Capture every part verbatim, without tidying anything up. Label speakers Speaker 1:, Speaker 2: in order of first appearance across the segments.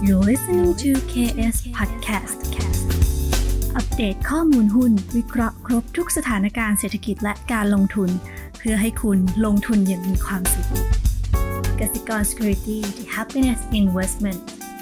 Speaker 1: You're listening to เค เอส Podcast อัปเดตข้อมูลหุ้นวิเคราะห์ครบทุกสถานการณ์เศรษฐกิจและการลงทุนเพื่อให้คุณลงทุนอย่างมีความสุขกสิกร Security The Happiness Investment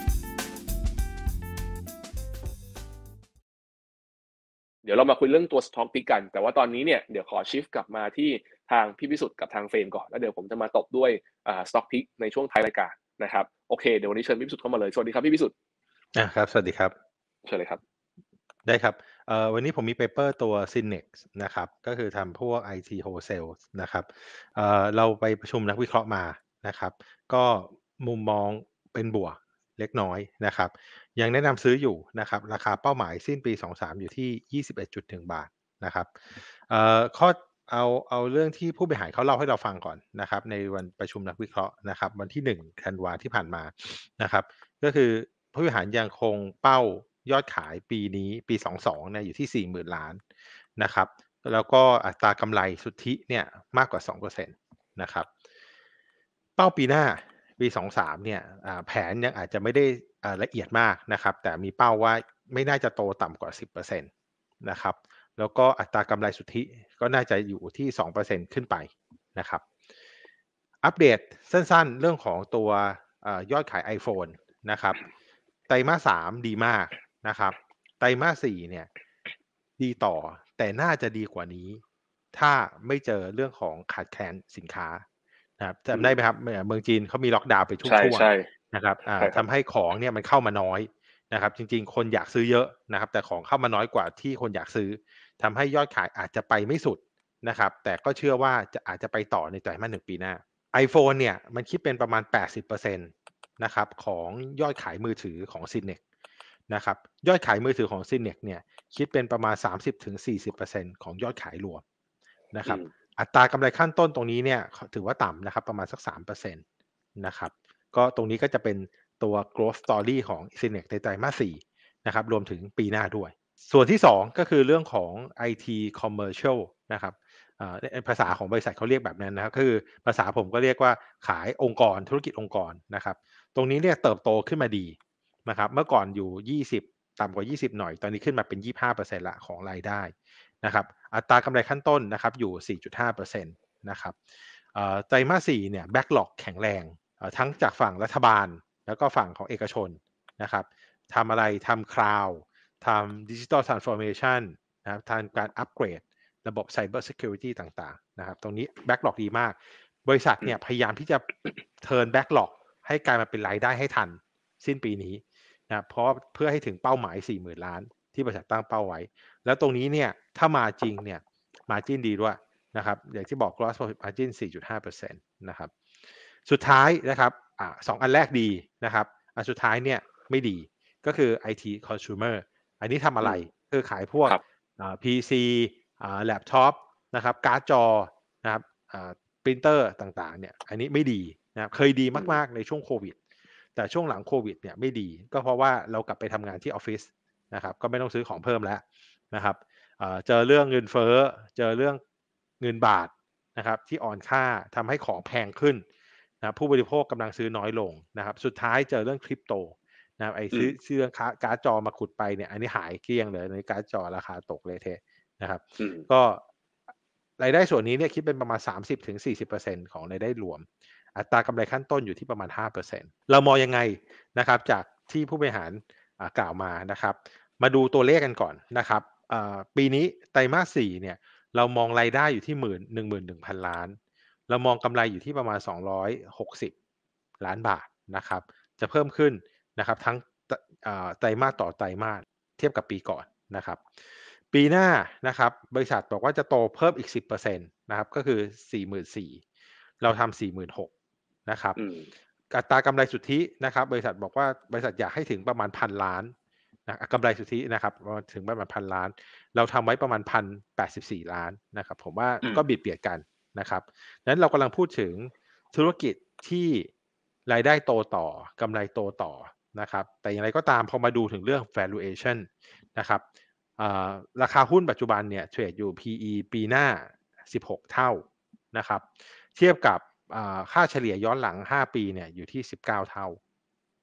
Speaker 2: เดี๋ยวเรามาคุยเรื่องตัว Stock Pick กันแต่ว่าตอนนี้เนี่ยเดี๋ยวขอ shift กลับมาที่ทางพี่พิสุทธิ์กับทางเฟรมก่อนแล้วเดี๋ยวผมจะมาตบด้วยอ่า Stock Pick ในช่วงท้ายรายการนะครับโอเคเดี๋ยววันนี้เชิญพี่พิสุทธิ์เข้ามาเลยสวัสดีครับพี่พิสุทธิ์
Speaker 3: อ่ะครับสวัสดีครับ
Speaker 2: เชิญเลยครับ
Speaker 3: ได้ครับเอ่อวันนี้ผมมีเปเปอร์ตัว Synnex นะครับก็คือทำพวก ไอ ที Wholesale นะครับเอ่อเราไปประชุมนักวิเคราะห์มานะครับก็มุมมองเป็นบวกเล็กน้อยนะครับยังแนะนำซื้ออยู่นะครับราคาเป้าหมายสิ้นปีสองสิบสามอยู่ที่ ยี่สิบเอ็ดจุดหนึ่ง บาทนะครับเอ่อข้อเอาเอาเรื่องที่ผู้บริหารเขาเล่าให้เราฟังก่อนนะครับในวันประชุมนักวิเคราะห์นะครับวันที่หนึ่งธันวาที่ผ่านมานะครับก็คือผู้บริหารยังคงเป้ายอดขายปีนี้ปีสองสิบสองเนี่ยอยู่ที่ สี่หมื่น ล้านนะครับแล้วก็อัตรากำไรสุทธิเนี่ยมากกว่า สองเปอร์เซ็นต์ นะครับเป้าปีหน้าปีสองสิบสามเนี่ยแผนยังอาจจะไม่ได้ละเอียดมากนะครับแต่มีเป้าว่าไม่น่าจะโตต่ำกว่า สิบเปอร์เซ็นต์ นะครับแล้วก็อัตรากำไรสุทธิก็น่าจะอยู่ที่ สองเปอร์เซ็นต์ ขึ้นไปนะครับอัปเดตสั้นๆเรื่องของตัวยอดขาย iPhone นะครับไตรมาสสามดีมากนะครับไตรมาสสี่เนี่ยดีต่อแต่น่าจะดีกว่านี้ถ้าไม่เจอเรื่องของขาดแคลนสินค้านะครับจำได้ไหมครับเมืองจีนเขามีล็อกดาวน์ไปช่วงๆนะครับทำให้ของเนี่ยมันเข้ามาน้อยนะครับจริงๆคนอยากซื้อเยอะนะครับแต่ของเข้ามาน้อยกว่าที่คนอยากซื้อทำให้ยอดขายอาจจะไปไม่สุดนะครับแต่ก็เชื่อว่าจะอาจจะไปต่อในไตรมาสหนึ่งปีหน้า iPhone เนี่ยมันคิดเป็นประมาณ แปดสิบเปอร์เซ็นต์ นะครับของยอดขายมือถือของ Synnex นะครับยอดขายมือถือของ Synnex เนี่ยคิดเป็นประมาณ สามสิบถึงสี่สิบเปอร์เซ็นต์ ของยอดขายรวมนะครับอัตรากำไรขั้นต้นตรงนี้เนี่ยถือว่าต่ำนะครับประมาณสัก สามเปอร์เซ็นต์ นะครับก็ตรงนี้ก็จะเป็นตัว growth story ของ Synnex ในไตรมาสสี่นะครับรวมถึงปีหน้าด้วยส่วนที่สองก็คือเรื่องของ ไอ ที Commercial นะครับภาษาของบริษัทเขาเรียกแบบนั้นนะครับคือภาษาผมก็เรียกว่าขายองค์กรธุรกิจองค์กรนะครับตรงนี้เนี่ยเติบโตขึ้นมาดีนะครับเมื่อก่อนอยู่ยี่สิบต่ำกว่ายี่สิบหน่อยตอนนี้ขึ้นมาเป็น ยี่สิบห้าเปอร์เซ็นต์ ละของรายได้นะครับอัตรากำไรขั้นต้นนะครับอยู่ สี่จุดห้าเปอร์เซ็นต์ นะครับไตรมาสสี่เนี่ยแบ็กหล็อกแข็งแรงทั้งจากฝั่งรัฐบาลแล้วก็ฝั่งของเอกชนนะครับทำอะไรทำคลาวด์ทำ Digital Transformation นะครับทางการอัปเกรดระบบ Cyber Security ต่างๆนะครับตรงนี้ Backlog ดีมากบริษัทเนี่ยพยายามที่จะ Turn Backlog ให้กลายมาเป็นรายได้ให้ทันสิ้นปีนี้นะเพราะเพื่อให้ถึงเป้าหมาย สี่หมื่น ล้านที่บริษัทตั้งเป้าไว้แล้วตรงนี้เนี่ยถ้ามาจริงเนี่ย Margin ดีด้วยนะครับอย่างที่บอก Gross Profit Margin สี่จุดห้าเปอร์เซ็นต์ นะครับสุดท้ายนะครับอ่าสองอันแรกดีนะครับอันสุดท้ายเนี่ยไม่ดีก็คือ ไอ ที Consumer อันนี้ทำอะไรคือขายพวกอ่า พี ซี อ่าแล็ปท็อปนะครับการ์ดจอนะครับอ่าปรินเตอร์ต่างๆเนี่ยอันนี้ไม่ดีนะครับเคยดีมากๆในช่วงโควิดแต่ช่วงหลังโควิดเนี่ยไม่ดีก็เพราะว่าเรากลับไปทำงานที่ออฟฟิศนะครับก็ไม่ต้องซื้อของเพิ่มแล้วนะครับเจอเรื่องเงินเฟ้อเจอเรื่องเงินบาทนะครับที่อ่อนค่าทำให้ของแพงขึ้นนะผู้บริโภคกำลังซื้อน้อยลงนะครับสุดท้ายเจอเรื่องคริปโตนะครับไอ้ซื้อซื้อการ์ดจอมาขุดไปเนี่ยอันนี้หายเกลี้ยงเลยในการ์ดจอราคาตกเลยเทนะครับก็รายได้ส่วนนี้เนี่ยคิดเป็นประมาณ สามสิบถึงสี่สิบเปอร์เซ็นต์ ของรายได้รวมอัตรากำไรขั้นต้นอยู่ที่ประมาณ ห้าเปอร์เซ็นต์ เรามองยังไงนะครับจากที่ผู้บริหารกล่าวมานะครับมาดูตัวเลขกันก่อนนะครับปีนี้ไตรมาสสี่เนี่ยเรามองรายได้อยู่ที่ หนึ่งหมื่นหนึ่งพัน ล้านเรามองกำไรอยู่ที่ประมาณสองร้อยหกสิบล้านบาทนะครับจะเพิ่มขึ้นนะครับทั้งไตรมาสต่อไตรมาสเทียบกับปีก่อนนะครับปีหน้านะครับบริษัทบอกว่าจะโตเพิ่มอีก สิบเปอร์เซ็นต์ นะครับก็คือ สี่หมื่นสี่พัน เราทำ สี่หมื่นหกพัน นะครับอัตรากำไรสุทธินะครับบริษัทบอกว่าบริษัทอยากให้ถึงประมาณพันล้านนะกำไรสุทธินะครับถึงประมาณพันล้านเราทำไว้ประมาณ หนึ่งพันแปดสิบสี่ ล้านนะครับผมว่าก็บิดเบียดกันนะครับนั้นเรากำลังพูดถึงธุรกิจที่รายได้โตต่อกำไรโตต่อนะครับแต่อย่างไรก็ตามพอมาดูถึงเรื่อง valuation นะครับราคาหุ้นปัจจุบันเนี่ยเทรดอยู่ พี อี ปีหน้าสิบหกเท่านะครับเทียบกับค่าเฉลี่ยย้อนหลังห้าปีเนี่ยอยู่ที่สิบเก้าเท่า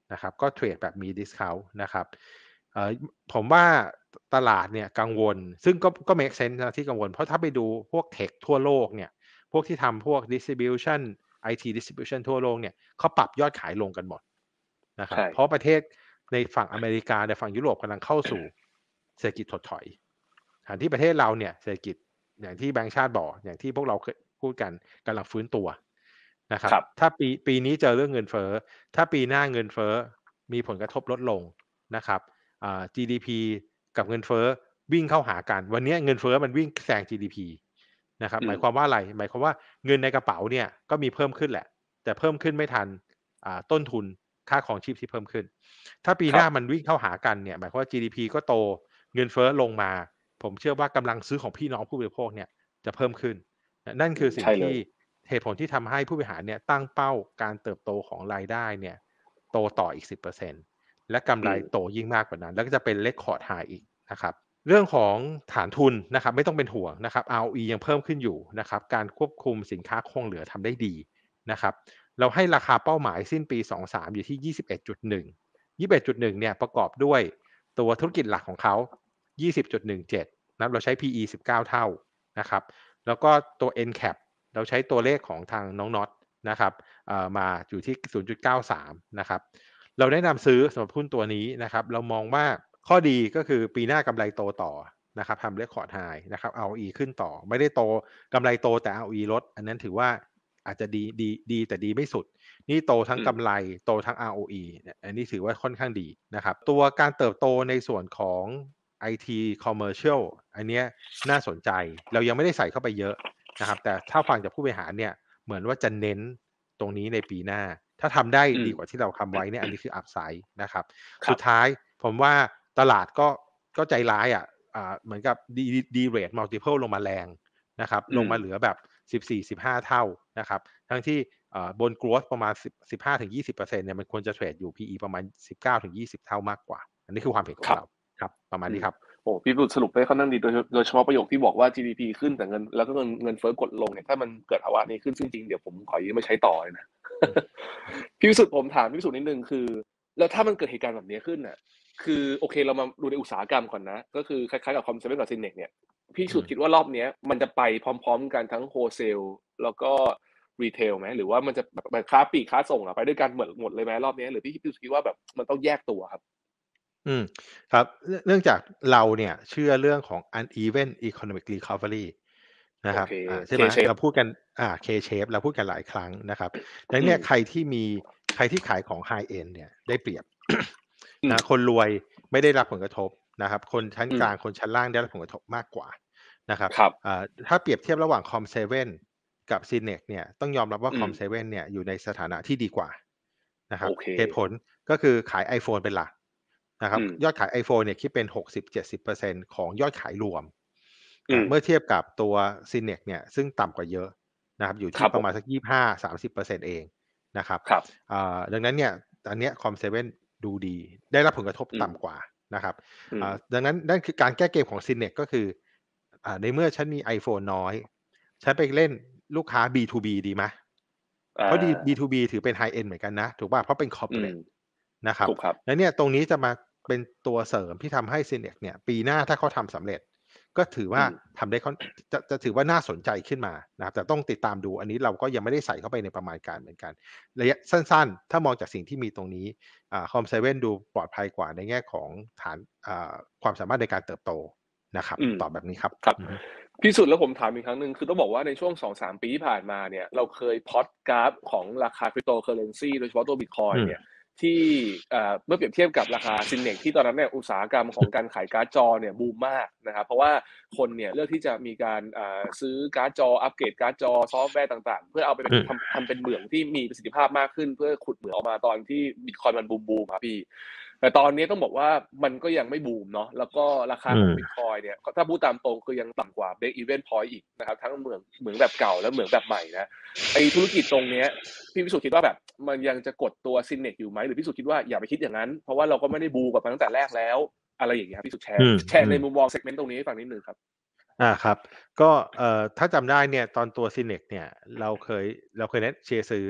Speaker 3: นะครับก็เทรดแบบมี discount นะครับเอ่อผมว่าตลาดเนี่ยกังวลซึ่งก็ก็ make sense นะที่กังวลเพราะถ้าไปดูพวกเทคทั่วโลกเนี่ยพวกที่ทำพวก distribution ไอ ที distribution ทั่วโลกเนี่ยเขาปรับยอดขายลงกันหมดนะครับเพราะประเทศในฝั่งอเมริกาในฝั่งยุโรปกำลังเข้าสู่เศรษฐกิจถดถอยขณะที่ประเทศเราเนี่ยเศรษฐกิจอย่างที่แบงก์ชาติบอกอย่างที่พวกเราเคยพูดกันกำลังฟื้นตัวนะครับถ้าปีปีนี้เจอเรื่องเงินเฟ้อถ้าปีหน้าเงินเฟ้อมีผลกระทบลดลงนะครับอ่า จี ดี พี กับเงินเฟ้อวิ่งเข้าหากันวันนี้เงินเฟ้อมันวิ่งแซง จี ดี พี นะครับหมายความว่าอะไรหมายความว่าเงินในกระเป๋าเนี่ยก็มีเพิ่มขึ้นแหละแต่เพิ่มขึ้นไม่ทันอ่าต้นทุนค่าของชีพที่เพิ่มขึ้นถ้าปีหน้ามันวิ่งเข้าหากันเนี่ยหมายความว่า จี ดี พี ก็โตเงินเฟ้อลงมาผมเชื่อว่ากำลังซื้อของพี่น้องผู้บริโภคเนี่ยจะเพิ่มขึ้นนั่นคือสิ่งที่เหตุผลที่ทำให้ผู้บริหารเนี่ยตั้งเป้าการเติบโตของรายได้เนี่ยโตต่ออีก สิบเปอร์เซ็นต์ และกำไรโตยิ่งมากกว่านั้นแล้วก็จะเป็นเรคคอร์ดไฮอีกนะครับเรื่องของฐานทุนนะครับไม่ต้องเป็นห่วงนะครับ อาร์ โอ อี ยังเพิ่มขึ้นอยู่นะครับการควบคุมสินค้าคงเหลือทำได้ดีนะครับเราให้ราคาเป้าหมายสิ้นปีสองพันยี่สิบสามอยู่ที่ ยี่สิบเอ็ดจุดหนึ่ง ยี่สิบเอ็ดจุดหนึ่ง เนี่ยประกอบด้วยตัวธุรกิจหลักของเขา ยี่สิบจุดหนึ่งเจ็ด นะเราใช้ พี อี สิบเก้า เท่านะครับแล้วก็ตัว เอ็น แคป เราใช้ตัวเลขของทางน้องน็อตนะครับมาอยู่ที่ ศูนย์จุดเก้าสาม นะครับเราแนะนำซื้อสำหรับหุ้นตัวนี้นะครับเรามองว่าข้อดีก็คือปีหน้ากำไรโตต่อนะครับทำเรคคอร์ดไฮนะครับ อาร์ โอ อี ขึ้นต่อไม่ได้โตกำไรโตแต่ อาร์ โอ อี ลดอันนั้นถือว่าอาจจะดีดีดีแต่ดีไม่สุดนี่โตทั้งกำไรโตทั้ง อาร์ โอ อี อันนี้ถือว่าค่อนข้างดีนะครับตัวการเติบโตในส่วนของ ไอ ที Commercial อันเนี้ยน่าสนใจเรายังไม่ได้ใส่เข้าไปเยอะนะครับแต่ถ้าฟังจากผู้บริหารเนี่ยเหมือนว่าจะเน้นตรงนี้ในปีหน้าถ้าทำได้ดีกว่าที่เราทำไว้เนี่ยอันนี้คืออัพไซด์นะครับสุดท้ายผมว่าตลาดก็ก็ใจร้ายอ่ะอ่าเหมือนกับดีดีเรทมัลติเพิลลงมาแรงนะครับลงมาเหลือแบบสิบสี่ สิบห้าเท่านะครับทั้งที่บน growth ประมาณสิบห้าถึงยี่สิบเปอร์เซ็นต์เนี่ยมันควรจะเทรดอยู่ พี อี ประมาณสิบเก้าถึงยี่สิบเท่ามากกว่าอันนี้คือความเห็นของเราครับประมาณนี้ครับ
Speaker 2: โอ้พี่บุตรสรุปไปค่อนข้างดีโดยโดยเฉพาะประโยคที่บอกว่า จี ดี พี ขึ้นแต่เงินแล้วก็เงินเงินเฟ้อกดลงเนี่ยถ้ามันเกิดภาวะนี้ขึ้นจริงๆเดี๋ยวผมขอยืมมาใช้ต่อเลยนะ พี่วิสุทธ์ผมถามพี่วิสุทธ์นิดนึงคือแล้วถ้ามันเกิดเหตุการณ์แบบนี้ขึ้นน่ะคือโอเคเรามาดูในอุตสาหกรรมก่อนนะก็คือคล้ายๆกับคอมเซเว่นกับซินเน็กเนี่ยพี่วิสุทธ์คิดว่ารอบนี้มันจะไปพร้อมๆกันทั้งโฮเซลแล้วก็รีเทลไหมหรือว่ามันจะแบบค้าปลีกค้าส่งอะไปด้วยกันหมดหมดเลยไหมรอบนี้หรือพี่วิสุทธ์คิดว่าแบบมันต้องแยกตัวครับ
Speaker 3: อืมครับเนื่องจากเราเนี่ยเชื่อเรื่องของ uneven economic recovery นะครับอ่าใช่ไหมเราพูดกันอ่า K-shape เราพูดกันหลายครั้งนะครับดังนั้นเนี่ยใครที่มีใครที่ขายของ high end เนี่ยได้เปรียบนะคนรวยไม่ได้รับผลกระทบนะครับคนชั้นกลางคนชั้นล่างได้รับผลกระทบมากกว่านะครับอ่าถ้าเปรียบเทียบระหว่าง คอม เซเว่น กับ ซี เน็ก เนี่ยต้องยอมรับว่า คอม เซเว่น เนี่ยอยู่ในสถานะที่ดีกว่านะครับเหตุผลก็คือขาย iPhone เป็นหลักนะครับยอดขาย iPhone เนี่ยคิดเป็น หกสิบถึงเจ็ดสิบเปอร์เซ็นต์ ของยอดขายรวมเมื่อเทียบกับตัว ซี เน็ก เนี่ยซึ่งต่ำกว่าเยอะนะครับอยู่ที่ประมาณสัก ยี่สิบห้าถึงสามสิบเปอร์เซ็นต์ เองนะครับดังนั้นเนี่ยอันเนี้ย คอม เซเว่น ดูดีได้รับผลกระทบต่ำกว่านะครับดังนั้นนั่นคือการแก้เกมของ ซี เน็ก ก็คือในเมื่อฉันมี iPhone น้อยฉันไปเล่นลูกค้า บี ทู บี ดีไหมเพราะ บี ทู บี ถือเป็น high end เหมือนกันนะถูกป่ะเพราะเป็น corporate นะครับแล้วเนี่ยตรงนี้จะมาเป็นตัวเสริมที่ทำให้ ซี เน็ก เนี่ยปีหน้าถ้าเขาทำสำเร็จก็ถือว่าทำได้จะจะถือว่าน่าสนใจขึ้นมานะครับแต่ต้องติดตามดูอันนี้เราก็ยังไม่ได้ใส่เข้าไปในประมาณการเหมือนกันระยะสั้นๆถ้ามองจากสิ่งที่มีตรงนี้อ่า คอม เซเว่น ดูปลอดภัยกว่าในแง่ของฐานอ่าความสามารถในการเติบโตนะครับตอบแบบนี้ครับ
Speaker 2: ครับพี่สุดแล้วผมถามอีกครั้งนึงคือต้องบอกว่าในช่วง สองถึงสาม ปีที่ผ่านมาเนี่ยเราเคยพอดกราฟของราคาคริปโตเคอเรนซีโดยเฉพาะตัว Bitcoin เนี่ยที่เมื่อเปรียบเทียบกับราคาซินเน็กที่ตอนนั้นเนี่ยอุตสาหกรรมของการขายการ์ดจอเนี่ยบูมมากนะครับเพราะว่าคนเนี่ยเลือกที่จะมีการซื้อการ์ดจออัปเกรดการ์ดจอซอฟต์แวร์ต่างๆเพื่อเอาไปทำทำเป็นเหมืองที่มีประสิทธิภาพมากขึ้นเพื่อขุดเหมืองออกมาตอนที่ Bitcoin มันบูมบูมครับพี่แต่ตอนนี้ต้องบอกว่ามันก็ยังไม่บูมเนาะแล้วก็ราคาของ Bitcoin เนี่ยถ้าพูดตามตรงคือยังต่ำกว่า break even point อีกนะครับทั้งเหมืองเหมืองแบบเก่าและเหมืองแบบใหม่นะไอ้ธุรกิจตรงเนี้ยพี่พิสุทธิ์คิดว่าแบบมันยังจะกดตัว ซี เน็ก อยู่ไหมหรือพี่พิสุทธิ์คิดว่าอย่าไปคิดอย่างนั้นเพราะว่าเราก็ไม่ได้บูมกับมันตั้งแต่แรกแล้วอะไรอย่างเงี้ยพี่พิสุทธิ์แชร์แชร์ในมุมมอง segment ตรงนี้ให้ฟังนิดนึงครับ
Speaker 3: อ่าครับก็เอ่อถ้าจำได้เนี่ยตอนตัว ซี เน็ก เนี่ยเราเคยเราเคยแนะเชียร์ซื้อ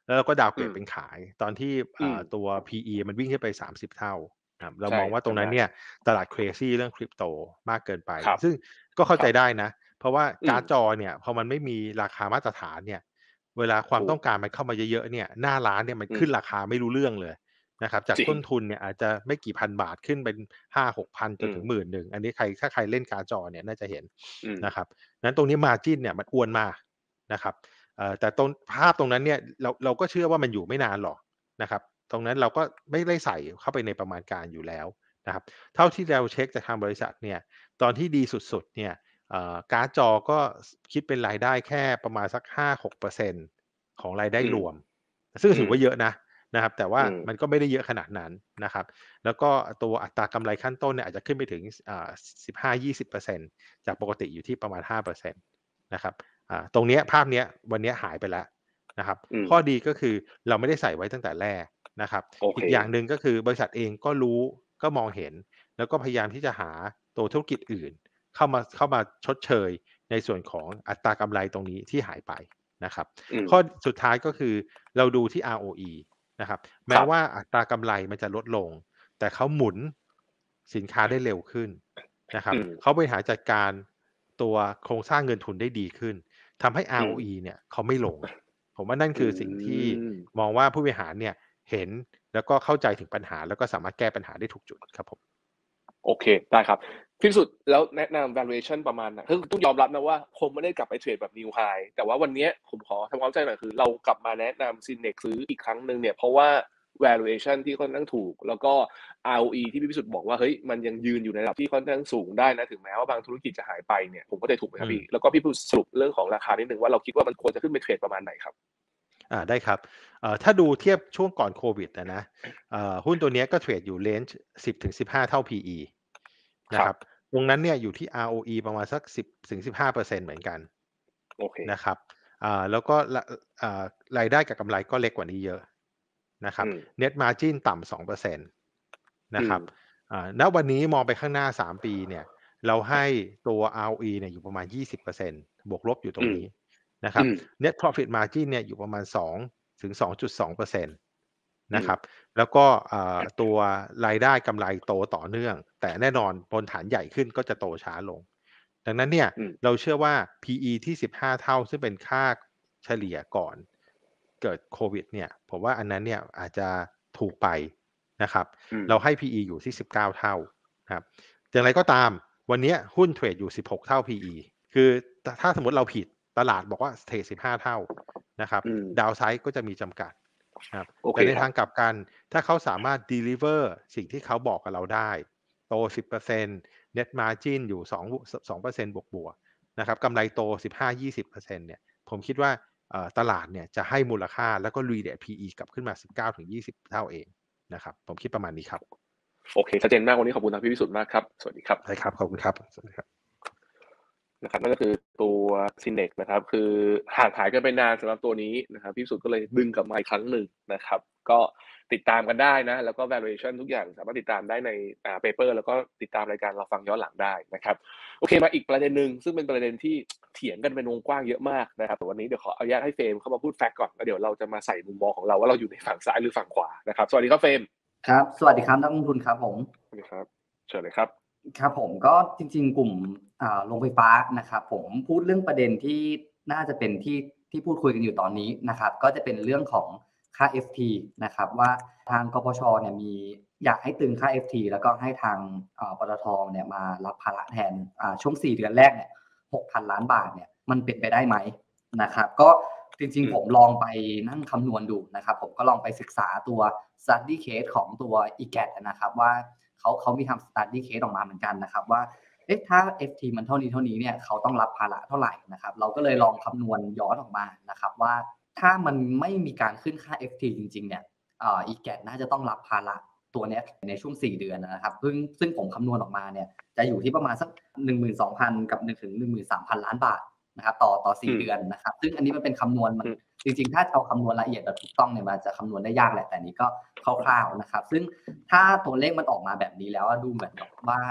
Speaker 3: แล้วเราก็ดาวเกรด
Speaker 2: อืม
Speaker 3: เป็นขายตอนที่
Speaker 2: อื
Speaker 3: อ่า
Speaker 2: ม
Speaker 3: ตัว พี อี มันวิ่งขึ้นไปสามสิบเท่าครับเรา
Speaker 2: ใช่
Speaker 3: มองว่าตรงนั้
Speaker 2: จำ
Speaker 3: น
Speaker 2: ได้
Speaker 3: เนี่ยตลาด crazy เรื่อง Crypto มากเกินไป
Speaker 2: ครับ
Speaker 3: ซึ่งก็เข้า
Speaker 2: ครั บ
Speaker 3: ใจได้นะ เพราะว่า
Speaker 2: อืม
Speaker 3: การ์ดจอเนี่ยพอมันไม่มีราคามาตรฐานเนี่ย เวลาควา
Speaker 2: ถ
Speaker 3: มู
Speaker 2: ก
Speaker 3: ต้องการมันเข้ามาเยอะ ๆ เนี่ย หน้าร้านเนี่ยมัน
Speaker 2: อืม
Speaker 3: ขึ้นราคาไม่รู้เรื่องเลยนะครับ จาก
Speaker 2: จริง
Speaker 3: ต้นทุนเนี่ยอาจจะไม่กี่พันบาทขึ้นเป็น ห้าหกพัน จ
Speaker 2: อืม
Speaker 3: นถึง หนึ่งหมื่น อันนี้ใคร ถ้าใครเล่นการ์ดจอเนี่ยน่าจะเห็น
Speaker 2: อืม
Speaker 3: นะครับ งั้นตรงนี้ margin เนี่ยมันอ้วนมากนะครับ เอ่อ แต่ตรง ภาพตรงนั้นเนี่ยเรา เราก็เชื่อว่ามันอยู่ไม่นานหรอกนะครับ ตรงนั้นเราก็ไม่ได้ใส่เข้าไปในประมาณการอยู่แล้วนะครับ เท่าที่เราเช็กจากทางบริษัทเนี่ย ตอนที่ดีสุด ๆ เนี่ย เอ่อ การ์ดจอก็ ส คิดเป็นรายได้แค่ประมาณสัก ห้าหกเปอร์เซ็นต์ ของรายได้
Speaker 2: อืม
Speaker 3: รวม ซึ่ง
Speaker 2: อืม
Speaker 3: ถือว่าเยอะนะนะครับ แต่ว่า
Speaker 2: อืม
Speaker 3: มันก็ไม่ได้เยอะขนาดนั้นนะครับ แล้วก็ตัวอัตรากำไรขั้นต้นเนี่ยอาจจะขึ้นไปถึง ส อ่า สิบห้ายี่สิบเปอร์เซ็นต์ จากปกติอยู่ที่ประมาณ ห้าเปอร์เซ็นต์ นะครับ อ่า ตรงเนี้ยภาพเนี้ยวันเนี้ยหายไปแล้วนะครับ
Speaker 2: อืม
Speaker 3: ข้อดีก็คือเราไม่ได้ใส่ไว้ตั้งแต่แรกนะครับ
Speaker 2: โอเค
Speaker 3: อีกอย่างหนึ่งก็คือบริษัทเองก็รู้ ก็มองเห็น แล้วก็พยายามที่จะหาตัวธุรกิจอื่นเข้ามา เข้ามาชดเชยในส่วนของอัตรากำไรตรงนี้ที่หายไปนะครับ
Speaker 2: อืม
Speaker 3: ข้อสุดท้ายก็คือเราดูที่ อาร์ โอ อี นะครับ แม้
Speaker 2: ครับ
Speaker 3: ว่าอัตรากำไรมันจะลดลง แต่เขาหมุนสินค้าได้เร็วขึ้นนะครับ
Speaker 2: อืม
Speaker 3: เขาบริหารจัดการตัวโครงสร้างเงินทุนได้ดีขึ้น ทำให้ อาร์ โอ อี เนี่ยเขาไม่ลง ผมว่านั่น
Speaker 2: อื
Speaker 3: คือสิ่งที่
Speaker 2: ม
Speaker 3: มองว่าผู้บริหารเนี่ยเห็น แล้วก็เข้าใจถึงปัญหา แล้วก็สามารถแก้ปัญหาได้ถูกจุดครับผม
Speaker 2: โอเค ได้ครับ พี่วิสุทธิ์ แล้วแนะนำ valuation ประมาณไหน? คือต้องยอมรับนะว่าคงไม่ได้กลับไปเทรดแบบ New High แต่ว่าวันเนี้ยผมขอทำความเข้าใจหน่อย คือเรากลับมาแนะนำ Synnex ซื้ออีกครั้งหนึ่งเนี่ย เพราะว่า valuation ที่ค่อนข้างถูก แล้วก็ อาร์ โอ อี ที่พี่วิสุทธิ์บอกว่า เฮ้ย มันยังยืนอยู่ในระดับที่ค่อนข้างสูงได้นะ ถึงแม้ว่าบางธุรกิจจะหายไปเนี่ย ผมเข้าใจถูกไหมค
Speaker 3: อื
Speaker 2: รับพี่?
Speaker 3: ม
Speaker 2: แล้วก็พี่พูดสรุปเรื่องของราคานิดหนึ่งว่า เราคิดว่ามันควรจะขึ้นไปเทรดประมาณไหนครับ?
Speaker 3: อา ได้ครับ เอ่อ ถ้าดูเทียบช่วงก่อนโควิดอะนะ เอ่อ หุ้นตัวเนี้ยก็เทรดอยู่ เรนจ์ สิบถึงสิบห้า เท่า พี อี น
Speaker 2: ค
Speaker 3: ะ
Speaker 2: ร
Speaker 3: คั
Speaker 2: บ
Speaker 3: รับ ตรงนั้นเนี่ยอยู่ที่ อาร์ โอ อี ประมาณสัก สิบถึงสิบห้าเปอร์เซ็นต์ เหมือนกัน
Speaker 2: โอเค
Speaker 3: นะครับ อ่า แล้วก็ ร อ่า รายได้กับกำไรก็เล็กกว่านี้เยอะนะครั
Speaker 2: อื
Speaker 3: บ
Speaker 2: ม
Speaker 3: Net Margin ต่ำ สอง เปอร์เซ็นต์ น
Speaker 2: อื
Speaker 3: ะครั
Speaker 2: ม
Speaker 3: บ อ่า ณ วันนี้มองไปข้างหน้า สาม ปีเนี่ย เราให้ตัว อาร์ โอ อี เนี่ยอยู่ประมาณ ยี่สิบเปอร์เซ็นต์ บวกลบอยู่ตร
Speaker 2: อืม
Speaker 3: งนี้นะค
Speaker 2: อ
Speaker 3: รั
Speaker 2: ื
Speaker 3: บ
Speaker 2: ม
Speaker 3: Net Profit Margin เนี่ยอยู่ประมาณ สองถึงสองจุดสองเปอร์เซ็นต์
Speaker 2: อืม
Speaker 3: นะครับ แล้วก็ อ่า ตัวรายได้กำไรโตต่อเนื่อง แต่แน่นอนบนฐานใหญ่ขึ้นก็จะโตช้าลง ดังนั้นเนี่ย
Speaker 2: อืม
Speaker 3: เราเชื่อว่า พี อี ที่ สิบห้า เท่า ซึ่งเป็นค่าเฉลี่ยก่อนเกิดโควิดเนี่ย ผมว่าอันนั้นเนี่ยอาจจะถูกไปนะครับ
Speaker 2: อืม
Speaker 3: เราให้ พี อี อยู่ที่ สิบเก้า เท่านะครับ อย่างไรก็ตามวันเนี้ยหุ้นเทรดอยู่ สิบหก เท่า พี อี คือ ถ ถ้าสมมุติเราผิด ตลาดบอกว่าเทรด สิบห้า เท่านะครับ
Speaker 2: อืม
Speaker 3: Downside ก็จะมีจำกัดนะครับ
Speaker 2: โอ
Speaker 3: แ
Speaker 2: เ
Speaker 3: ต
Speaker 2: ค่
Speaker 3: ใน
Speaker 2: คร
Speaker 3: ทัา
Speaker 2: บ
Speaker 3: งกลับกัน ถ้าเขาสามารถ deliver สิ่งที่เขาบอกกับเราได้ โต สิบเปอร์เซ็นต์ Net Margin อยู่ สอง ส สองเปอร์เซ็นต์ บวก ๆ นะครับ กำไรโต สิบห้ายี่สิบเปอร์เซ็นต์ เนี่ย ผมคิดว่า เอ่อ ตลาดเนี่ยจะให้มูลค่า แล้วก็ re-rate พี อี กลับขึ้นมา สิบเก้าถึงยี่สิบ เท่าเองนะครับ ผมคิดประมาณนี้ครับ
Speaker 2: โอเค ชัดเจนมาก วันนี้ขอบคุณทางพี่วิสุทธิ์มากครับ สวัสดีครับ
Speaker 3: ได้ครับ ขอบคุณครับ สวัสดีครับ
Speaker 2: นะครับ นั่นก็คือตัว Synnex นะครับ คือห่างหายกันไปนานสำหรับตัวนี้นะครับ พี่วิสุทธิ์ก็เลยดึงกลับมาอีกครั้งหนึ่งนะครับ ก็ติดตามกันได้นะ แล้วก็ valuation ทุกอย่างสามารถติดตามได้ใน อ่า เปเปอร์ แล้วก็ติดตามรายการเราฟังย้อนหลังได้นะครับ โอเค มาอีกประเด็นหนึ่ง ซึ่งเป็นประเด็นที่ เถียงกันเป็นวงกว้างเยอะมากนะครับ แต่วันนี้เดี๋ยวขออนุญาตให้เฟรมเข้ามาพูดแฟกต์ก่อน แล้วเดี๋ยวเราจะมาใส่มุมมองของเราว่า เราอยู่ในฝั่งซ้ายหรือฝั่งขวานะครับ สวัสดีครับเฟรม
Speaker 4: ครับ สวัสดีครับนักลงทุนครับผม
Speaker 2: สวัสดีครับ เชิญเลยครับ
Speaker 4: ครับผม ก็จริง ๆ กลุ่ม อ่า โรงไฟฟ้านะครับผม พูดเรื่องประเด็นที่น่าจะเป็นที่ ที่พูดคุยกันอยู่ตอนนี้นะครับ ก็จะเป็นเรื่องของค่า เอฟ ที นะครับ ว่าทาง กปช. เนี่ยมี อยากให้ตึงค่า เอฟ ที แล้วก็ให้ทาง อ่า ปตท. เนี่ยมารับภาระแทน อ่า ช่วง สี่ เดือนแรกเนี่ย หกพันล้านบาท เนี่ย มันเป็นไปได้ไหมนะครับ ก็จริง ๆ ผมลองไปนั่งคำนวณดูนะครับ ผมก็ลองไปศึกษาตัว study case ของตัว อี แกต อะนะครับว่า เขา เขามีทำ study case ออกมาเหมือนกันนะครับว่า เอ๊ะ ถ้า เอฟ ที มันเท่านี้ ๆ เนี่ย เขาต้องรับภาระเท่าไรนะครับ เราก็เลยลองคำนวณย้อนออกมานะครับว่า ถ้ามันไม่มีการขึ้นค่า เอฟ ที จริง ๆ เนี่ย อ่า อี แกต น่าจะต้องรับภาระตัวเนี้ยในช่วง สี่ เดือนอะนะครับ ซึ่ง ซึ่งผมคำนวณออกมาเนี่ยจะอยู่ที่ประมาณสัก หนึ่งหมื่นสองพัน กับ หนึ่งถึงหนึ่งหมื่นสามพัน ล้านบาทนะครับ ต่อ ต่อ สี่
Speaker 2: อืม
Speaker 4: เดือนนะครับ ซึ่งอันนี้มันเป็นคำนวณ มัน
Speaker 2: อืม
Speaker 4: จริง ๆ ถ้าเอาคำนวณละเอียดแบบถูกต้องเนี่ย มันจะคำนวณได้ยากแหละ แต่อันนี้ก็คร่าว ๆ นะครับ ซึ่งถ้าตัวเลขมันออกมาแบบนี้แล้วอะ ดูเหมือนกับว่า เ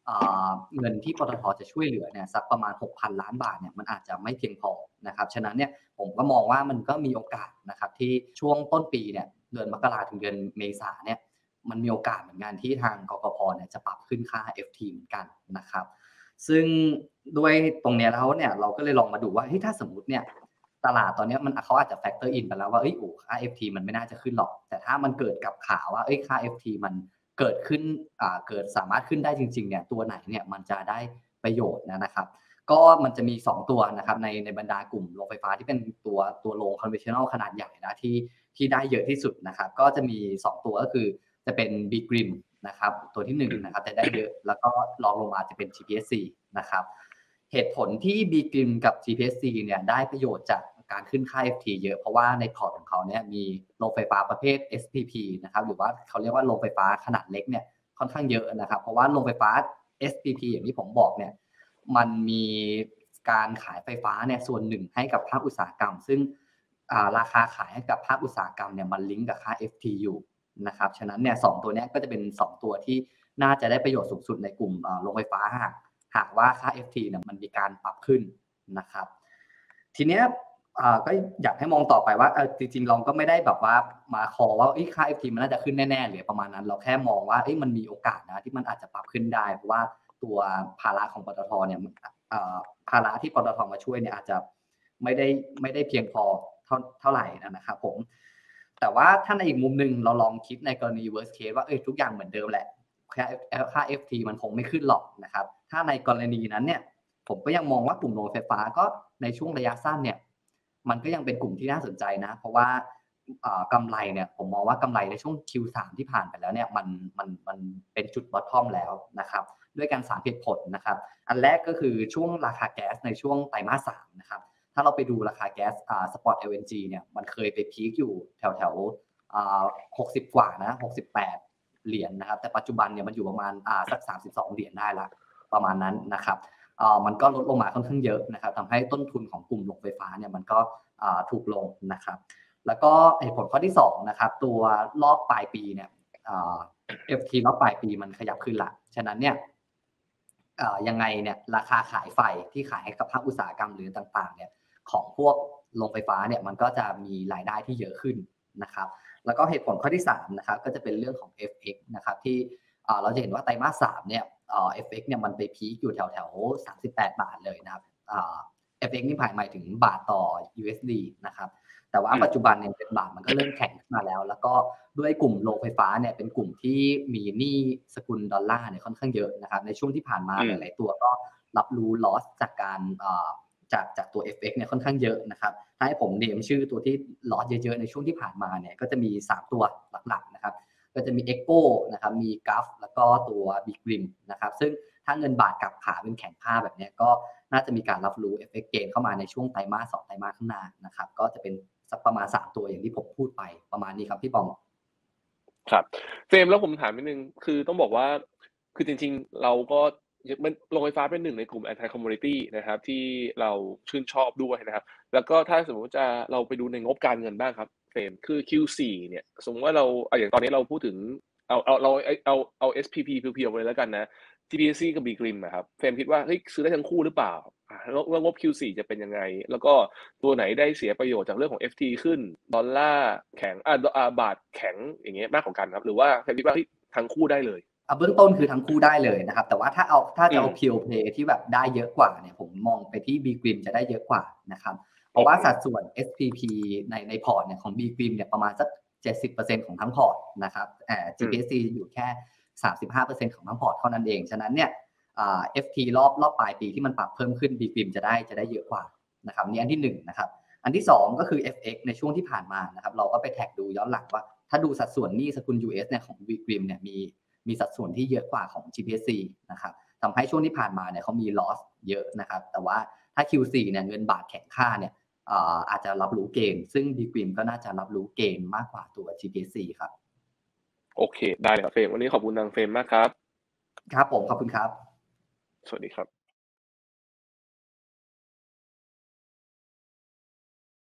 Speaker 4: เงินที่ปตท.จะช่วยเหลือเนี่ยสักประมาณ หกพัน ล้านบาทเนี่ยมันอาจจะไม่เพียงพอนะครับฉะนั้นเนี่ยผมก็มองว่ามันก็มีโอกาสนะครับที่ช่วงต้นปีเนี่ยเดือนมกราถึงเดือนเมษาเนี่ยมันมีโอกาสเหมือนกันที่ทางกกพ.เนี่ยจะปรับขึ้นค่า เอฟ ที เหมือนกันนะครับซึ่งด้วยตรงเนี้ยแล้วเนี่ยเราก็เลยลองมาดูว่าเฮ้ยถ้าสมมุติเนี่ยตลาดตอนนี้มันเขาอาจจะแฟกเตอร์อินไปแล้วว่าเอ้ยโอ้ค่า เอฟ ที มันไม่น่าจะขึ้นหรอกแต่ถ้ามันเกิดกับข่าวว่าเอ้ยค่า เอฟ ที มันเกิดขึ้นอ่าเกิดสามารถขึ้นได้จริงๆเนี่ยตัวไหนเนี่ยมันจะได้ประโยชน์นะครับก็มันจะมีสองตัวนะครับในในบรรดากลุ่มโรงไฟฟ้าที่เป็นตัวตัวโรงคอนเวนชั่นแนลขนาดใหญ่นะที่ที่ได้เยอะที่สุดนะครับก็จะมีสองตัวก็คือจะเป็น B-Grim นะครับตัวที่หนึ่งนะครับจะได้เยอะแล้วก็รองลงมาจะเป็น จี พี เอส ซี นะครับเหตุผลที่ B-Grim กับ จี พี เอส ซี เนี่ยได้ประโยชน์จากการขึ้นค่า เอฟ ที เยอะเพราะว่าในพอร์ตของเขาเนี่ยมีโรงไฟฟ้าประเภท เอส พี พี นะครับหรือว่าเขาเรียกว่าโรงไฟฟ้าขนาดเล็กเนี่ยค่อนข้างเยอะนะครับเพราะว่าโรงไฟฟ้า เอส พี พี อย่างที่ผมบอกเนี่ยมันมีการขายไฟฟ้าเนี่ยส่วนหนึ่งให้กับภาคอุตสาหกรรมซึ่งราคาขายให้กับภาคอุตสาหกรรมเนี่ยมันลิงก์กับค่า เอฟ ที อยู่นะครับฉะนั้นเนี่ยสองตัวนี้ก็จะเป็นสองตัวที่น่าจะได้ประโยชน์สูงสุดในกลุ่มโรงไฟฟ้าหากหากว่าค่า เอฟ ที เนี่ยมันมีการปรับขึ้นนะครับทีเนี้ยก็อยากให้มองต่อไปว่าจริงๆเราก็ไม่ได้แบบว่ามาคอว่าค่า เอฟ ที มันน่าจะขึ้นแน่ๆหรือประมาณนั้นเราแค่มองว่ามันมีโอกาสนะที่มันอาจจะปรับขึ้นได้เพราะว่าตัวภาระของปตท.เนี่ยภาระที่ปตท.มาช่วยเนี่ยอาจจะไม่ได้ไม่ได้เพียงพอเท่าเท่าไหร่นะครับผมแต่ว่าถ้าในอีกมุมนึงเราลองคิดในกรณี worst case ว่าเอ้ยทุกอย่างเหมือนเดิมแหละค่าค่า เอฟ ที มันคงไม่ขึ้นหรอกนะครับถ้าในกรณีนั้นเนี่ยผมก็ยังมองว่ากลุ่มโรงไฟฟ้าก็ในช่วงระยะสั้นเนี่ยมันก็ยังเป็นกลุ่มที่น่าสนใจนะเพราะว่ากำไรเนี่ยผมมองว่ากำไรในช่วง คิว สาม ที่ผ่านไปแล้วเนี่ยมันมันมันเป็นจุด bottom แล้วนะครับด้วยการสามเหตุผลนะครับอันแรกก็คือช่วงราคาแก๊สในช่วงไตรมาสสามนะครับถ้าเราไปดูราคาแก๊สอ่าสปอต แอล เอ็น จี เนี่ยมันเคยไปพีคอยู่แถวๆอ่าหกสิบกว่านะหกสิบแปดเหรียญ นะครับแต่ปัจจุบันเนี่ยมันอยู่ประมาณอ่าสักสามสิบสองเหรียญได้ละประมาณนั้นนะครับอ่ามันก็ลดลงมาค่อนข้างเยอะนะครับทำให้ต้นทุนของกลุ่มโรงไฟฟ้าเนี่ยมันก็อ่าถูกลงนะครับแล้วก็เหตุผลข้อที่สองนะครับตัวรอบปลายปีเนี่ยอ่า เอฟ ที รอบปลายปีมันขยับขึ้นละฉะนั้นเนี่ยยังไงเนี่ยราคาขายไฟที่ขายให้กับภาคอุตสาหกรรมหรือต่างๆเนี่ยของพวกโรงไฟฟ้าเนี่ยมันก็จะมีรายได้ที่เยอะขึ้นนะครับแล้วก็เหตุผลข้อที่สามนะครับก็จะเป็นเรื่องของ เอฟ เอ็กซ์ นะครับที่เราจะเห็นว่าไตรมาสสามเนี่ย เอฟ เอ็กซ์ เนี่ยมันไปพีคอยู่แถวๆสามสิบแปดบาทเลยนะครับ เอฟ เอ็กซ์ นี่หมายถึงบาทต่อ ยู เอส ดี นะครับแต่ว่าปัจจุบันเนี่ยเป็นบาทมันก็เริ่มแข็งขึ้นมาแล้วแล้วก็ด้วยกลุ่มโรงไฟฟ้าเนี่ยเป็นกลุ่มที่มีหนี้สกุลดอลลาร์เนี่ยค่อนข้างเยอะนะครับในช่วงที่ผ่านมาหลายๆตัวก็รับรู้ loss จากการจากจากตัว เอฟ เอ็กซ์ เนี่ยค่อนข้างเยอะนะครับถ้าให้ผมเนมชื่อตัวที่ loss เยอะๆในช่วงที่ผ่านมาเนี่ยก็จะมีสามตัวหลักๆนะครับก็จะมี Echo นะครับมี จี เอ เอฟ แล้วก็ตัว B-Grim นะครับซึ่งถ้าเงินบาทกลับขาเป็นแข็งค่าแบบนี้ก็น่าจะมีการรับรู้ effect gain เข้ามาในช่วงไตรมาสสองไตรมาสข้างหน้านะครับก็จะเป็นสักประมาณสามตัวอย่างที่ผมพูดไปประมาณนี้ครับพี่ปอง
Speaker 2: ครับเฟรมแล้วผมถามนิดนึงคือต้องบอกว่าคือจริงๆเราก็โรงไฟฟ้าเป็นหนึ่งในกลุ่ม anti commodity นะครับที่เราชื่นชอบด้วยนะครับแล้วก็ถ้าสมมติจะเราไปดูในงบการเงินบ้างครับเฟรมคือ คิว โฟร์ เนี่ยสมมติว่าเราอย่างตอนนี้เราพูดถึงเอาเอาเราเอาเอา เอส พี พี เพียวๆไปเลยแล้วกันนะ จี พี เอส ซี กับ B-Grim นะครับเฟรมคิดว่าเฮ้ยซื้อได้ทั้งคู่หรือเปล่าแล้วงบ คิว โฟร์ จะเป็นยังไงแล้วก็ตัวไหนได้เสียประโยชน์จากเรื่องของ เอฟ ที ขึ้นดอลลาร์แข็งอ่าบาทแข็งอย่างเงี้ยมากกว่ากันครับหรือว่าเฟรมคิดว่าทั้งคู่ได้เลย
Speaker 4: เบื้องต้นคือทั้งคู่ได้เลยนะครับแต่ว่าถ้าเอาถ้าจะเอา pure play ที่แบบได้เยอะกว่าเนี่ยผมมองไปที่ B-Grim จะได้เยอะกว่านะครับเพราะว่าสัดส่วน เอส พี พี ในในพอร์ตเนี่ยของ B-Grim เนี่ยประมาณสัก เจ็ดสิบเปอร์เซ็นต์ ของทั้งพอร์ตนะครับเอ่อ จี พี เอส ซี อยู่แค่ สามสิบห้าเปอร์เซ็นต์ ของทั้งพอร์ตเท่านั้นเองฉะนั้นเนี่ยอ่า เอฟ ที รอบรอบปลายปีที่มันปรับเพิ่มขึ้น B-Grim จะได้จะได้เยอะกว่านะครับนี่อันที่หนึ่งนะครับอันที่สองก็คือ เอฟ เอ็กซ์ ในช่วงที่ผ่านมานะครับเราก็ไปแท็กดูย้อนหลังว่าถ้าดูสัดส่วนหนี้สกุล ยู เอส เนี่ยของ B-Grim เนี่ยมีมีสัดส่วนที่เยอะกว่าของ จี พี เอส ซี นะครับทำให้ช่วงที่ผ่านมาเนี่ยเขามี loss เยอะนะครับแต่ว่าถ้า คิว โฟร์ เนี่ยเงินบาทแข็งค่าเนี่ยอาจจะรับรู้เกณฑ์ซึ่ง B-Grim ก็น่าจะรับรู้เกณฑ์มากกว่าตัว จี พี เอส ซี ครับ
Speaker 2: โอเคได้เลยครับเฟรมวันนี้ขอบคุณทางเฟรมมากครับ
Speaker 4: ครับผมขอบคุณครับ
Speaker 2: สวัสดีครับ